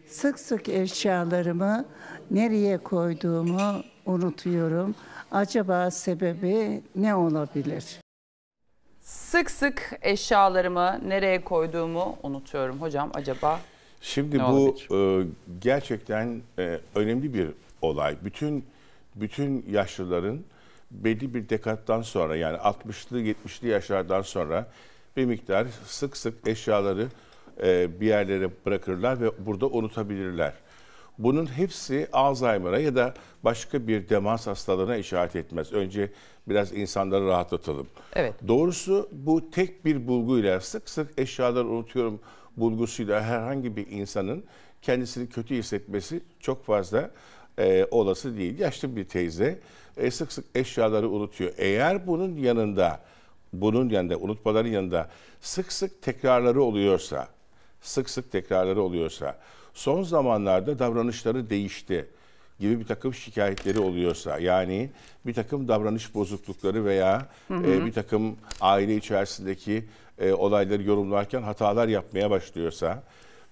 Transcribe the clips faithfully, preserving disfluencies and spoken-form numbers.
Sık sık eşyalarımı nereye koyduğumu unutuyorum. Acaba sebebi ne olabilir? Sık sık eşyalarımı nereye koyduğumu unutuyorum. Hocam acaba Şimdi ne bu olabilir? e, gerçekten e, önemli bir olay. Bütün bütün yaşlıların belli bir dekattan sonra, yani altmışlı yetmişli yaşlardan sonra bir miktar sık sık eşyaları e, bir yerlere bırakırlar ve burada unutabilirler. Bunun hepsi Alzheimer'a ya da başka bir demans hastalığına işaret etmez. Önce biraz insanları rahatlatalım. Evet. Doğrusu bu tek bir bulguyla, sık sık eşyaları unutuyorum bulgusuyla herhangi bir insanın kendisini kötü hissetmesi çok fazla e, olası değil. Yaşlı bir teyze e, sık sık eşyaları unutuyor. Eğer bunun yanında, bunun yanında, unutmaların yanında sık sık tekrarları oluyorsa, sık sık tekrarları oluyorsa, son zamanlarda davranışları değişti gibi bir takım şikayetleri oluyorsa, yani bir takım davranış bozuklukları veya hı hı. E, bir takım aile içerisindeki e, olayları yorumlarken hatalar yapmaya başlıyorsa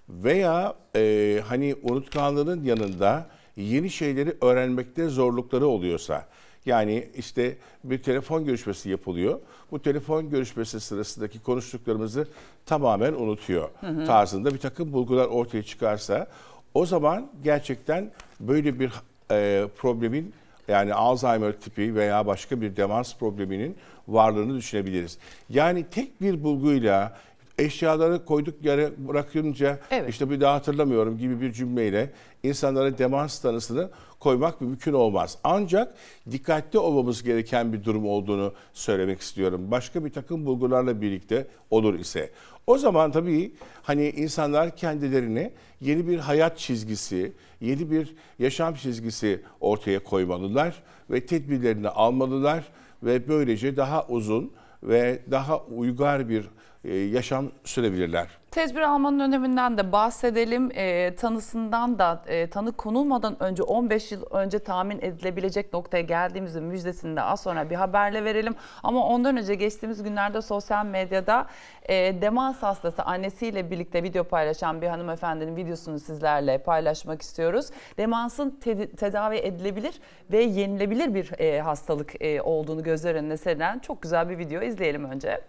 veya e, hani unutkanlığının yanında yeni şeyleri öğrenmekte zorlukları oluyorsa, yani işte bir telefon görüşmesi yapılıyor. Bu telefon görüşmesi sırasındaki konuştuklarımızı tamamen unutuyor hı hı. tarzında bir takım bulgular ortaya çıkarsa, o zaman gerçekten böyle bir e, problemin, yani Alzheimer tipi veya başka bir demans probleminin varlığını düşünebiliriz. Yani tek bir bulguyla eşyaları koyduk yere bırakınca evet. işte bir daha hatırlamıyorum gibi bir cümleyle insanlara demans tanısını koymak mümkün olmaz. Ancak dikkatli olmamız gereken bir durum olduğunu söylemek istiyorum. Başka bir takım bulgularla birlikte olur ise. O zaman tabii hani insanlar kendilerine yeni bir hayat çizgisi, yeni bir yaşam çizgisi ortaya koymalılar ve tedbirlerini almalılar ve böylece daha uzun ve daha uygar bir yaşam sürebilirler. Tedbir almanın öneminden de bahsedelim. E, tanısından da e, tanı konulmadan önce on beş yıl önce tahmin edilebilecek noktaya geldiğimizin müjdesini de az sonra bir haberle verelim. Ama ondan önce geçtiğimiz günlerde sosyal medyada e, demans hastası annesiyle birlikte video paylaşan bir hanımefendinin videosunu sizlerle paylaşmak istiyoruz. Demansın te tedavi edilebilir ve yenilebilir bir e, hastalık e, olduğunu gözler önüne serilen çok güzel bir video izleyelim önce.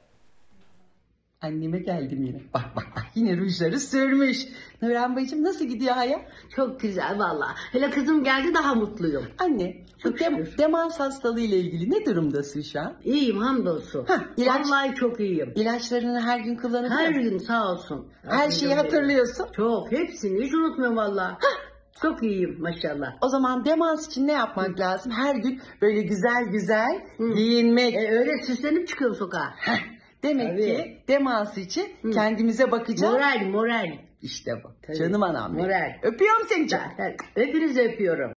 Anneme geldim yine. Bak bak bak yine rujları sürmüş. Nurhan bacım nasıl gidiyor hayat? Çok güzel valla. Hele kızım geldi daha mutluyum. Anne bu dem demans hastalığı ile ilgili ne durumdasın şu an? İyiyim hamdolsun. Hah, ilaç, vallahi çok iyiyim. İlaçlarını her gün kullanıyor Her musun? gün sağ olsun. Her şeyi hatırlıyorsun. Çok, hepsini hiç unutmuyorum valla. Çok iyiyim maşallah. O zaman demans için ne yapmak Hı. lazım? Her gün böyle güzel güzel Hı. giyinmek. E, öyle süslenip çıkıyorum sokağa. Demek Tabii. ki demans için Hı. kendimize bakacağız. Moral, moral. İşte bu. Tabii. Canım anam. Moral. Öpüyorum seni canım. Hepinizi öpüyorum.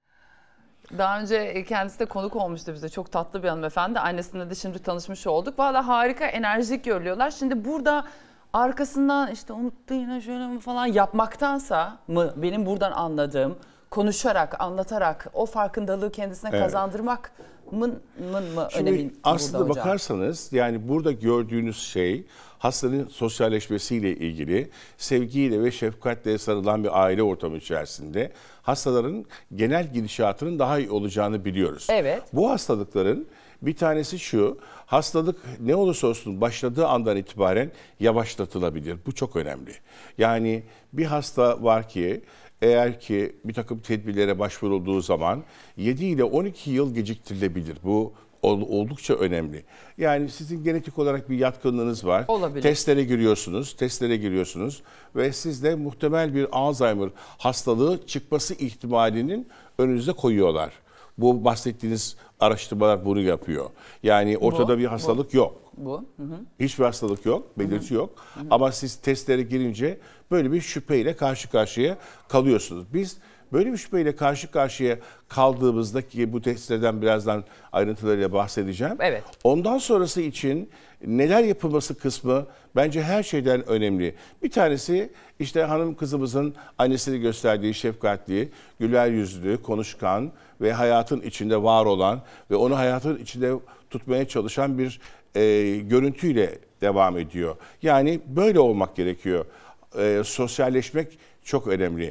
Daha önce kendisi de konuk olmuştu bize. Çok tatlı bir hanımefendi. Annesine de şimdi tanışmış olduk. Valla harika, enerjik görülüyorlar. Şimdi burada arkasından işte unuttu yine şöyle mi falan yapmaktansa mı benim buradan anladığım, konuşarak, anlatarak o farkındalığı kendisine evet. kazandırmak mın mın mı önemli? Aslında bakarsanız yani burada gördüğünüz şey hastanın sosyalleşmesiyle ilgili, sevgiyle ve şefkatle sarılan bir aile ortamı içerisinde hastaların genel gidişatının daha iyi olacağını biliyoruz. Evet. Bu hastalıkların bir tanesi şu, hastalık ne olursa olsun başladığı andan itibaren yavaşlatılabilir. Bu çok önemli. Yani bir hasta var ki eğer ki bir takım tedbirlere başvurulduğu zaman yedi ile on iki yıl geciktirilebilir. Bu oldukça önemli. Yani sizin genetik olarak bir yatkınlığınız var. Olabilir. Testlere giriyorsunuz, testlere giriyorsunuz ve sizde muhtemel bir Alzheimer hastalığı çıkması ihtimalinin önünüze koyuyorlar. Bu bahsettiğiniz araştırmalar bunu yapıyor. Yani ortada bu, bir hastalık bu, yok. Bu. Hı hı. Hiçbir hastalık yok, belirti yok. Hı hı. Ama siz testlere girince böyle bir şüpheyle karşı karşıya kalıyorsunuz. Biz böyle bir şüpheyle karşı karşıya kaldığımızda, ki bu testlerden birazdan ayrıntılarıyla bahsedeceğim. Evet. Ondan sonrası için neler yapılması kısmı bence her şeyden önemli. Bir tanesi işte hanım kızımızın annesini gösterdiği şefkatli, güler yüzlü, konuşkan ve hayatın içinde var olan ve onu hayatın içinde tutmaya çalışan bir e, görüntüyle devam ediyor. Yani böyle olmak gerekiyor. E, sosyalleşmek çok önemli.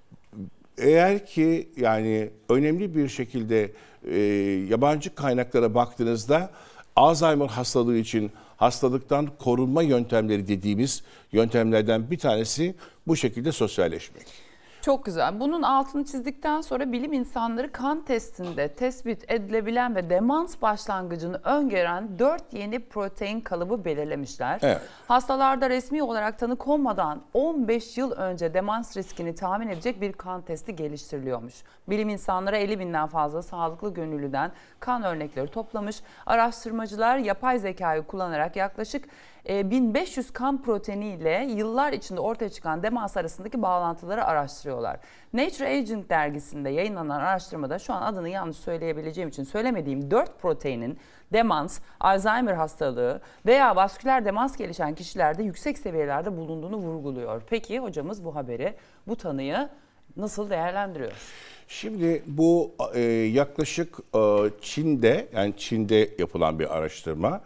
Eğer ki yani önemli bir şekilde e, yabancı kaynaklara baktığınızda Alzheimer hastalığı için hastalıktan korunma yöntemleri dediğimiz yöntemlerden bir tanesi bu şekilde sosyalleşmek. Çok güzel. Bunun altını çizdikten sonra bilim insanları kan testinde tespit edilebilen ve demans başlangıcını öngören dört yeni protein kalıbı belirlemişler. Evet. Hastalarda resmi olarak tanı konmadan on beş yıl önce demans riskini tahmin edecek bir kan testi geliştiriliyormuş. Bilim insanları elli binden fazla sağlıklı gönüllüden kan örnekleri toplamış. Araştırmacılar yapay zekayı kullanarak yaklaşık bin beş yüz kan proteiniyle yıllar içinde ortaya çıkan demans arasındaki bağlantıları araştırıyorlar. Nature Aging dergisinde yayınlanan araştırmada şu an adını yanlış söyleyebileceğim için söylemediğim dört proteinin demans, Alzheimer hastalığı veya vasküler demans gelişen kişilerde yüksek seviyelerde bulunduğunu vurguluyor. Peki hocamız bu haberi, bu tanıyı nasıl değerlendiriyor? Şimdi bu e, yaklaşık e, Çin'de, yani Çin'de yapılan bir araştırma.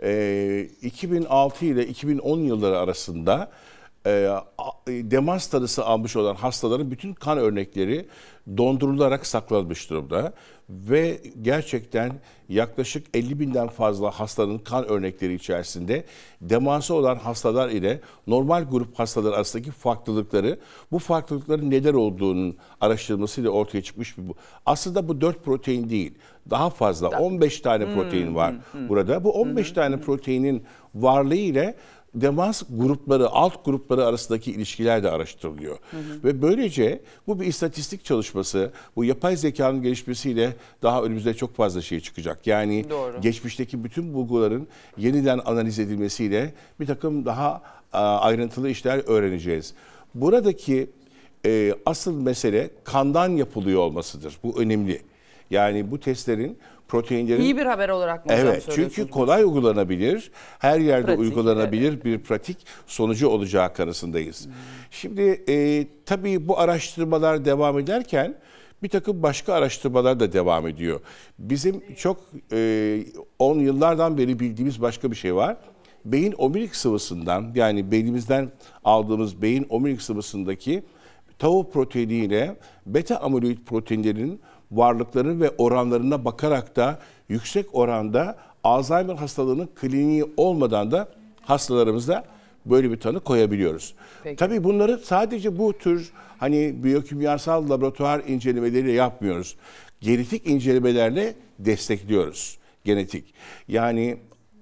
E, iki bin altı ile iki bin on yılları arasında e, demans tanısı almış olan hastaların bütün kan örnekleri dondurularak saklanmış durumda. Ve gerçekten yaklaşık elli binden fazla hastanın kan örnekleri içerisinde demansı olan hastalar ile normal grup hastalar arasındaki farklılıkları, bu farklılıkların neler olduğunun araştırılmasıyla ortaya çıkmış bir bu. Aslında bu dört protein değil, daha fazla on beş tane hmm, protein var hmm, burada. Bu on beş hmm, tane hmm. proteinin varlığı ile demans grupları, alt grupları arasındaki ilişkiler de araştırılıyor. Hı hı. Ve böylece bu bir istatistik çalışması, bu yapay zekanın gelişmesiyle daha önümüzde çok fazla şey çıkacak. Yani doğru, geçmişteki bütün bulguların yeniden analiz edilmesiyle bir takım daha a, ayrıntılı işler öğreneceğiz. Buradaki e, asıl mesele kandan yapılıyor olmasıdır. Bu önemli. Yani bu testlerin proteinlerin... İyi bir haber olarak mı hocam evet, çünkü kolay uygulanabilir, her yerde pratik, uygulanabilir evet. bir pratik sonucu olacağı kanısındayız. Hmm. Şimdi e, tabii bu araştırmalar devam ederken bir takım başka araştırmalar da devam ediyor. Bizim çok e, on yıllardan beri bildiğimiz başka bir şey var. Beyin omurilik sıvısından, yani beynimizden aldığımız beyin omurilik sıvısındaki tau proteiniyle beta amiloid proteinlerinin varlıkları ve oranlarına bakarak da yüksek oranda Alzheimer hastalığının kliniği olmadan da hastalarımızda böyle bir tanı koyabiliyoruz. Peki. Tabii bunları sadece bu tür hani biyokimyasal laboratuvar incelemeleriyle yapmıyoruz. Genetik incelemelerle destekliyoruz. Genetik. Yani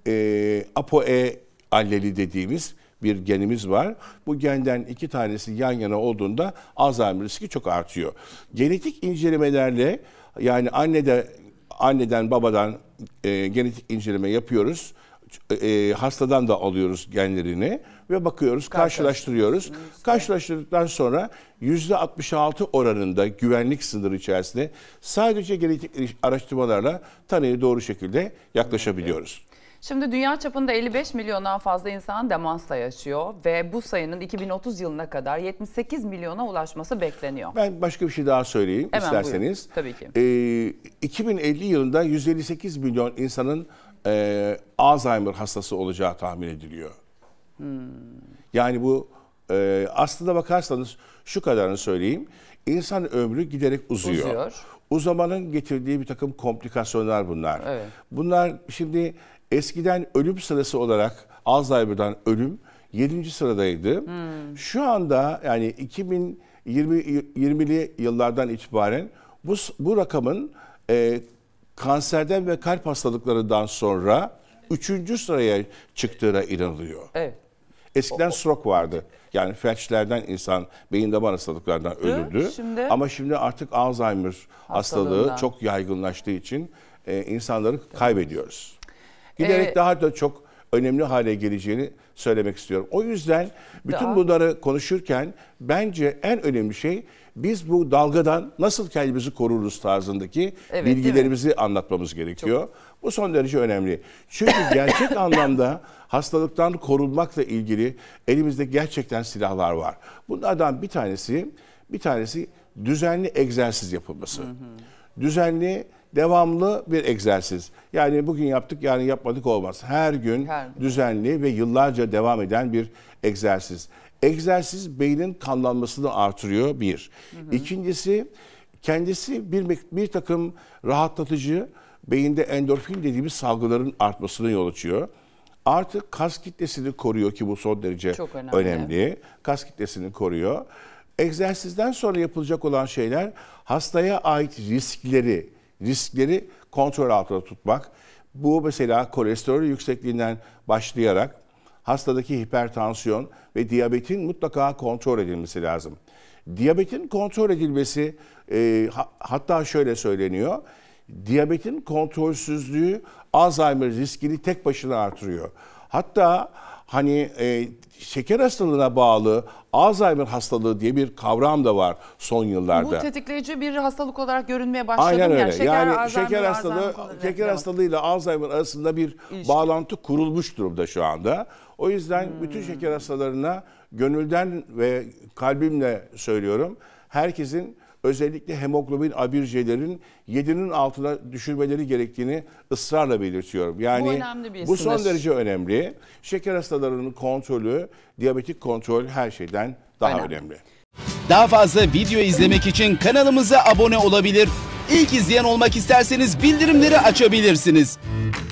e, ApoE alleli dediğimiz bir genimiz var. Bu genden iki tanesi yan yana olduğunda Alzheimer riski çok artıyor. Genetik incelemelerle, yani annede, anneden babadan e, genetik inceleme yapıyoruz. E, hastadan da alıyoruz genlerini ve bakıyoruz, karşılaştırıyoruz. Karşılaştırdıktan sonra yüzde altmış altı oranında güvenlik sınırı içerisinde sadece genetik araştırmalarla tanıya doğru şekilde yaklaşabiliyoruz. Şimdi dünya çapında elli beş milyondan fazla insan demansla yaşıyor ve bu sayının iki bin otuz yılına kadar yetmiş sekiz milyona ulaşması bekleniyor. Ben başka bir şey daha söyleyeyim Hemen isterseniz. Buyurun. Tabii ki. Ee, iki bin elli yılında yüz elli sekiz milyon insanın e, Alzheimer hastası olacağı tahmin ediliyor. Hmm. Yani bu e, aslında bakarsanız şu kadarını söyleyeyim. İnsan ömrü giderek uzuyor. Uzuyor. Uzamanın getirdiği bir takım komplikasyonlar bunlar. Evet. Bunlar şimdi... Eskiden ölüm sırası olarak Alzheimer'dan ölüm yedinci sıradaydı. Hmm. Şu anda yani iki bin yirmili yıllardan itibaren bu, bu rakamın e, kanserden ve kalp hastalıklarından sonra üçüncü sıraya çıktığına inanılıyor. Evet. Eskiden stroke vardı. Yani felçlerden insan beyin damar hastalıklarından ölürdü. Şimdi, Ama şimdi artık Alzheimer hastalığı çok yaygınlaştığı için e, insanları kaybediyoruz. Giderek ee, daha da çok önemli hale geleceğini söylemek istiyorum. O yüzden bütün daha... bunları konuşurken bence en önemli şey biz bu dalgadan nasıl kendimizi koruruz tarzındaki evet, bilgilerimizi anlatmamız gerekiyor. Çok... Bu son derece önemli. Çünkü gerçek anlamda hastalıktan korunmakla ilgili elimizde gerçekten silahlar var. Bunlardan bir tanesi, bir tanesi düzenli egzersiz yapılması. Hı hı. Düzenli devamlı bir egzersiz. Yani bugün yaptık, yarın yapmadık olmaz. Her gün Her gün. düzenli ve yıllarca devam eden bir egzersiz. Egzersiz beynin kanlanmasını artırıyor bir. Hı hı. İkincisi kendisi bir, bir takım rahatlatıcı beyinde endorfin dediğimiz salgıların artmasına yol açıyor. Artık kas kitlesini koruyor ki bu son derece Çok önemli. önemli. Kas kitlesini koruyor. Egzersizden sonra yapılacak olan şeyler hastaya ait riskleri, riskleri kontrol altında tutmak. Bu mesela kolesterol yüksekliğinden başlayarak hastadaki hipertansiyon ve diyabetin mutlaka kontrol edilmesi lazım. Diyabetin kontrol edilmesi e, ha, hatta şöyle söyleniyor. Diyabetin kontrolsüzlüğü Alzheimer riskini tek başına artırıyor. Hatta hani e, şeker hastalığına bağlı Alzheimer hastalığı diye bir kavram da var son yıllarda. Bu tetikleyici bir hastalık olarak görünmeye başladı. Aynen öyle. Yani şeker, yani Alzheimer, şeker hastalığı, Alzheimer, şeker evet. hastalığıyla Alzheimer arasında bir İlişki. bağlantı kurulmuş durumda şu anda. O yüzden hmm. bütün şeker hastalarına gönülden ve kalbimle söylüyorum. Herkesin özellikle hemoglobin A bir C'lerin yedinin altına düşürmeleri gerektiğini ısrarla belirtiyorum. Yani bu önemli bir bu son sınır. derece önemli. Şeker hastalarının kontrolü, diyabetik kontrol her şeyden daha önemli. önemli. Daha fazla video izlemek için kanalımıza abone olabilir. İlk izleyen olmak isterseniz bildirimleri açabilirsiniz.